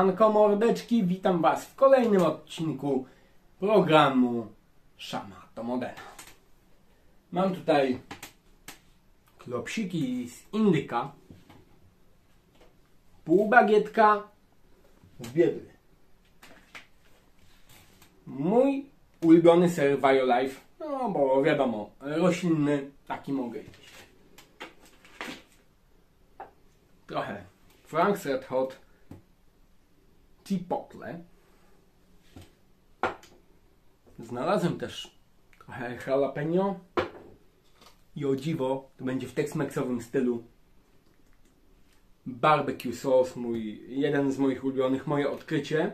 Siemanko mordeczki, witam Was w kolejnym odcinku programu Szama to Modena. Mam tutaj klopsiki z indyka, pół bagietka z biedry. Mój ulubiony ser Violife, no bo wiadomo, roślinny taki mogę jeść. Trochę Frank's Red Hot, chipotle. Znalazłem też trochę jalapeno i o dziwo, to będzie w tex-mexowym stylu, barbecue sauce, jeden z moich ulubionych, moje odkrycie.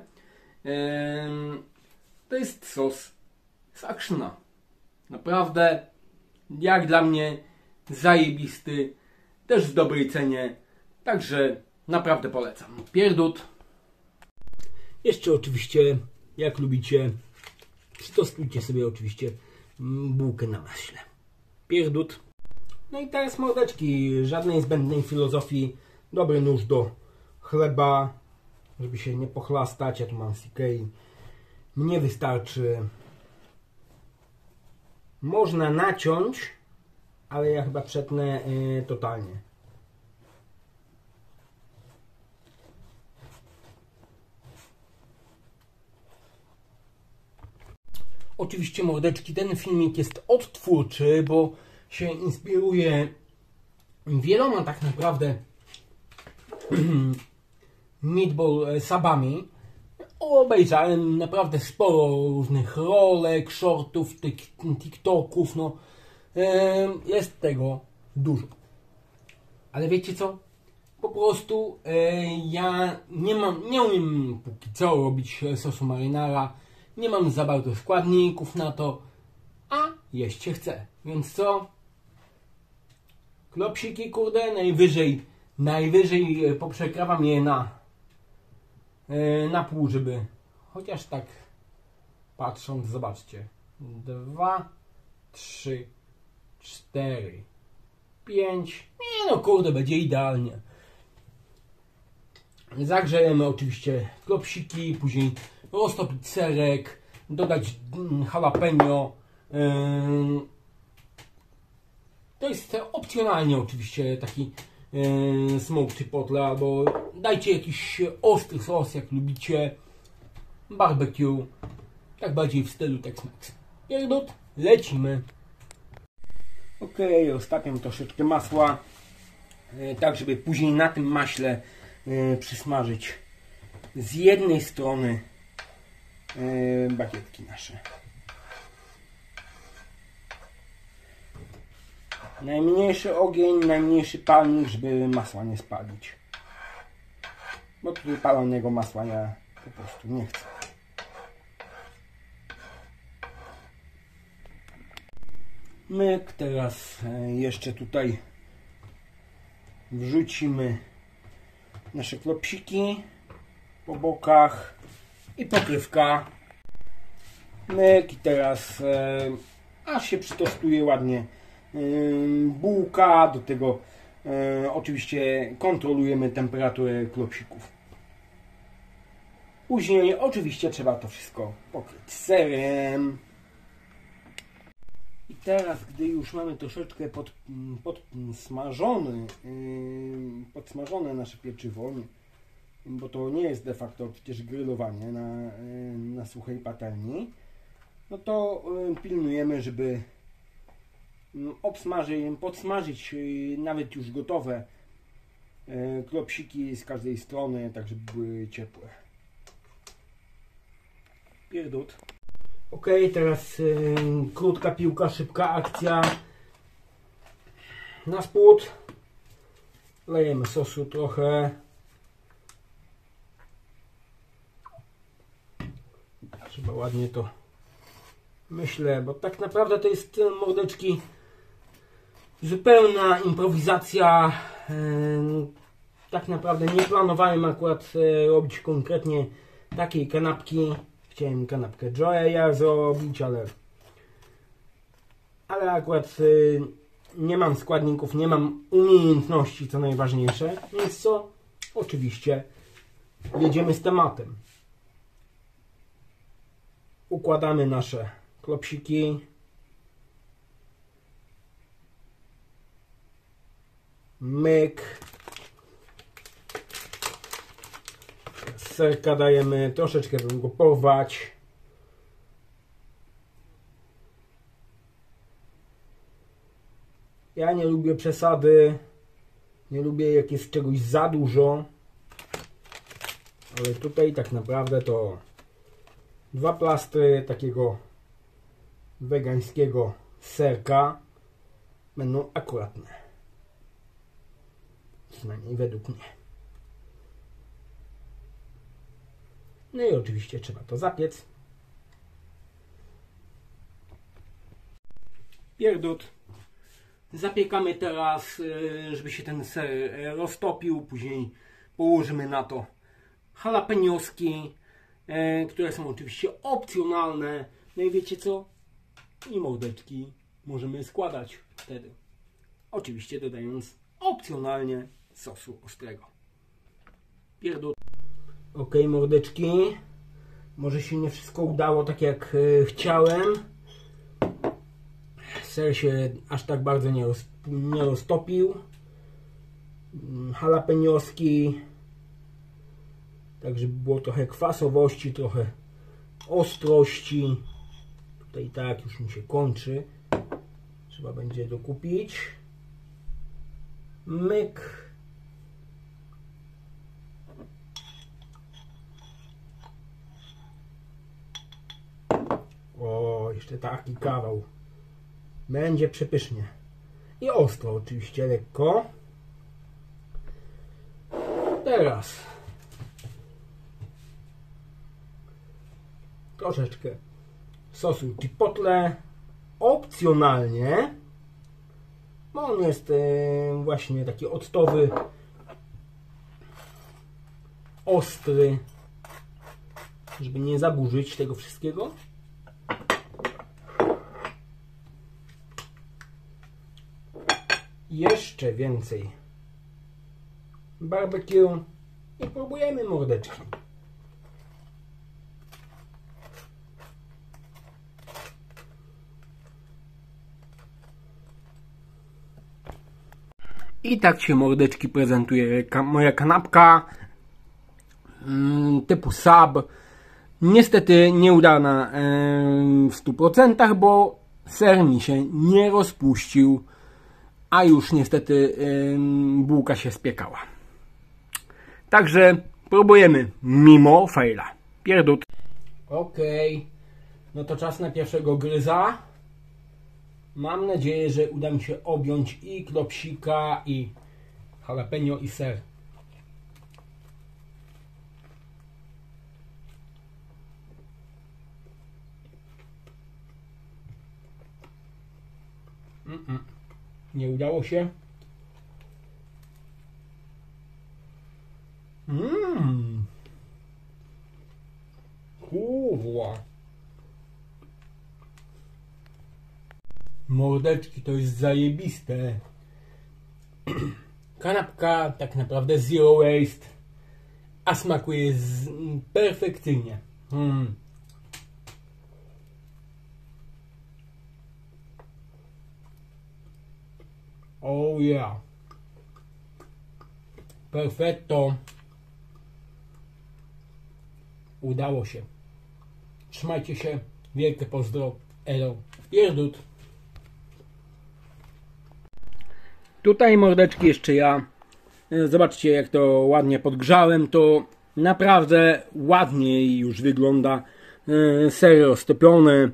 To jest sos z actiona. Naprawdę, jak dla mnie, zajebisty, też w dobrej cenie, także naprawdę polecam. Pierdut. Jeszcze oczywiście, jak lubicie, przystosujcie sobie oczywiście bułkę na maśle. Pierdut. No i teraz mordeczki, żadnej zbędnej filozofii, dobry nóż do chleba, żeby się nie pochlastać. Ja tu mam CK, mnie wystarczy. Można naciąć, ale ja chyba przetnę totalnie. Oczywiście mordeczki, ten filmik jest odtwórczy, bo się inspiruje wieloma tak naprawdę meatball subami. Obejrzałem naprawdę sporo różnych rolek, shortów, tiktoków, no jest tego dużo. Ale wiecie co? Po prostu ja nie umiem póki co robić sosu marinara. Nie mam za bardzo składników na to, a jeść się chce. Więc co? Klopsiki, kurde, najwyżej poprzekrawam je na pół, żeby chociaż tak patrząc, zobaczcie. 2, 3, 4, 5. Nie no, kurde, będzie idealnie. Zagrzejemy oczywiście klopsiki, później roztopić serek, dodać jalapeno. To jest opcjonalnie oczywiście taki smoked chipotle, albo dajcie jakiś ostry sos, jak lubicie. Barbecue, tak bardziej w stylu Tex-Mex. Pierdut, lecimy. Ok, ostatniam troszeczkę masła, tak żeby później na tym maśle przysmażyć z jednej strony bagietki nasze. Najmniejszy ogień, najmniejszy palnik, żeby masła nie spalić. Bo tutaj palonego masła ja po prostu nie chcę. Myk, teraz jeszcze tutaj wrzucimy nasze klopsiki po bokach i pokrywka. Myk i teraz aż się przytostuje ładnie bułka. Do tego oczywiście kontrolujemy temperaturę klopsików. Później oczywiście trzeba to wszystko pokryć serem. I teraz, gdy już mamy troszeczkę podsmażone nasze pieczywo, bo to nie jest de facto przecież grillowanie na suchej patelni, no to pilnujemy, żeby podsmażyć nawet już gotowe klopsiki z każdej strony, tak żeby były ciepłe. Pierdut. Ok, teraz krótka piłka, szybka akcja. Na spód lejemy sosu trochę. Trzeba ładnie to, myślę, bo tak naprawdę to jest, mordeczki, zupełna improwizacja. Tak naprawdę nie planowałem akurat robić konkretnie takiej kanapki. Chciałem kanapkę Joeya zrobić, ale akurat nie mam składników, nie mam umiejętności, co najważniejsze. Więc co? Oczywiście jedziemy z tematem. Układamy nasze klopsiki. Myk. Serka dajemy, troszeczkę go porwać. Ja nie lubię przesady. Nie lubię, jak jest czegoś za dużo. Ale tutaj tak naprawdę to 2 plastry takiego wegańskiego serka będą akuratne. Przynajmniej według mnie. No i oczywiście trzeba to zapiec. Pierdut. Zapiekamy teraz, żeby się ten ser roztopił. Później położymy na to jalapenoski, które są oczywiście opcjonalne. No i wiecie co? I mordeczki możemy składać wtedy. Oczywiście dodając opcjonalnie sosu ostrego. Pierdut. Ok, mordeczki. Może się nie wszystko udało tak jak chciałem. Ser się aż tak bardzo nie roztopił. Jalapenoski. Tak, żeby było trochę kwasowości, trochę ostrości. Tutaj tak już mi się kończy. Trzeba będzie dokupić. Myk. O, jeszcze taki kawał. Będzie przepysznie. I ostro oczywiście, lekko. Teraz troszeczkę sosu chipotle. Opcjonalnie. Bo on jest właśnie taki octowy. Ostry. Żeby nie zaburzyć tego wszystkiego. Jeszcze więcej barbecue i próbujemy mordeczki. I tak się mordeczki prezentuje moja kanapka typu sub. Niestety nieudana w 100%, bo ser mi się nie rozpuścił. A już niestety bułka się spiekała. Także próbujemy mimo faila. Pierdut. Ok. No to czas na pierwszego gryza. Mam nadzieję, że uda mi się objąć i klopsika, i jalapeno, i ser. Nie udało się. Kurwa. Mordeczki to jest zajebiste. Kanapka tak naprawdę zero waste, a smakuje perfekcyjnie. Oh yeah. Perfetto. Udało się. Trzymajcie się. Wielkie pozdro. Elo. Pierdut. Tutaj mordeczki jeszcze ja. Zobaczcie, jak to ładnie podgrzałem. To naprawdę ładniej już wygląda. Ser roztopiony.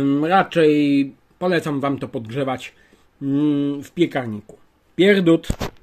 Raczej polecam wam to podgrzewać w piekarniku. Pierdut.